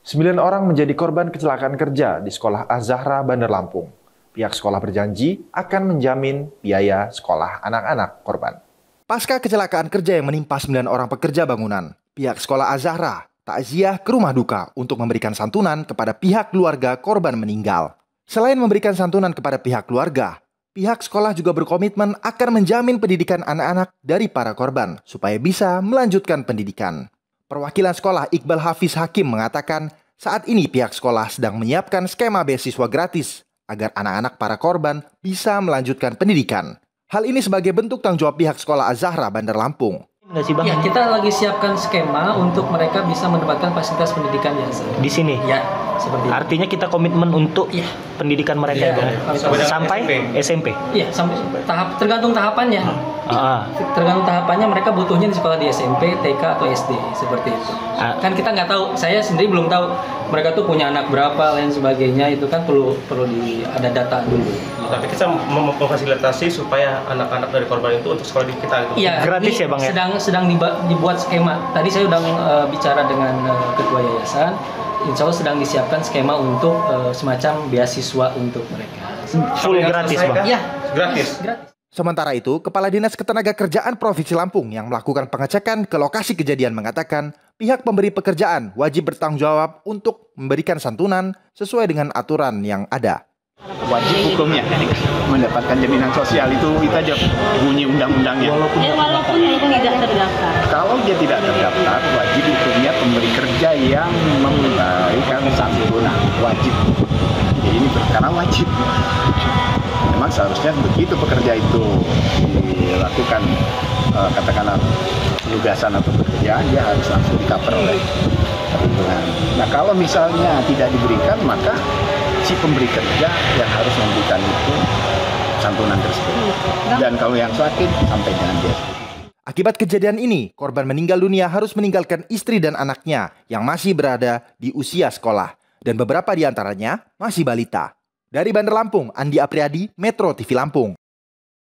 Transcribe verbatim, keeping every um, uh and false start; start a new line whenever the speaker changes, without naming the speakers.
Sembilan orang menjadi korban kecelakaan kerja di Sekolah Az-Zahra, Bandar Lampung. Pihak sekolah berjanji akan menjamin biaya sekolah anak-anak korban. Pasca kecelakaan kerja yang menimpa sembilan orang pekerja bangunan, pihak Sekolah Az-Zahra takziah ke rumah duka untuk memberikan santunan kepada pihak keluarga korban meninggal. Selain memberikan santunan kepada pihak keluarga, pihak sekolah juga berkomitmen akan menjamin pendidikan anak-anak dari para korban supaya bisa melanjutkan pendidikan. Perwakilan sekolah Iqbal Hafiz Hakim mengatakan saat ini pihak sekolah sedang menyiapkan skema beasiswa gratis agar anak-anak para korban bisa melanjutkan pendidikan. Hal ini sebagai bentuk tanggung jawab pihak Sekolah Az-Zahra, Bandar Lampung.
Nggak sih, Bang? Ya, kita lagi siapkan skema untuk mereka bisa mendapatkan fasilitas pendidikan yang
di sini.
Ya, seperti itu.
Artinya kita komitmen untuk ya. pendidikan mereka ya, ya. sampai S M P.
Iya, sampai tahap tergantung tahapannya.
Ah.
Tergantung tahapannya mereka butuhnya di sekolah di S M P, T K atau S D seperti itu. Ah. Kan kita nggak tahu, saya sendiri belum tahu mereka tuh punya anak berapa lain sebagainya, itu kan perlu perlu di ada data dulu.
Tapi kita memfasilitasi supaya anak-anak dari korban itu untuk sekolah di kita itu.
Iya,
gratis ya, Bang ya.
Sedang sedang dibuat skema. Tadi saya udah uh, bicara dengan uh, ketua yayasan. Insya Allah sedang disiapkan skema untuk uh, semacam beasiswa untuk mereka.
Full gratis, Bang?
Iya,
gratis.
gratis.
Sementara itu, Kepala Dinas Ketenagakerjaan Provinsi Lampung yang melakukan pengecekan ke lokasi kejadian mengatakan pihak pemberi pekerjaan wajib bertanggung jawab untuk memberikan santunan sesuai dengan aturan yang ada.
Wajib hukumnya mendapatkan jaminan sosial, itu itu aja bunyi undang-undangnya.
Walaupun, ya, walaupun tidak terdaftar.
Kalau dia tidak terdaftar, wajib hukumnya pemberi kerja yang memberikan santunan, wajib. Jadi ini karena wajib. Memang seharusnya begitu pekerja itu dilakukan uh, katakanlah penugasan atau pekerjaan, dia harus langsung di-cover oleh perlindungan. Nah kalau misalnya tidak diberikan, maka si pemberi kerja yang harus memberikan itu santunan tersebut. Dan kalau yang sakit sampai dengan dia.
Akibat kejadian ini, korban meninggal dunia harus meninggalkan istri dan anaknya yang masih berada di usia sekolah. Dan beberapa di antaranya masih balita. Dari Bandar Lampung, Andi Apriadi, Metro T V Lampung.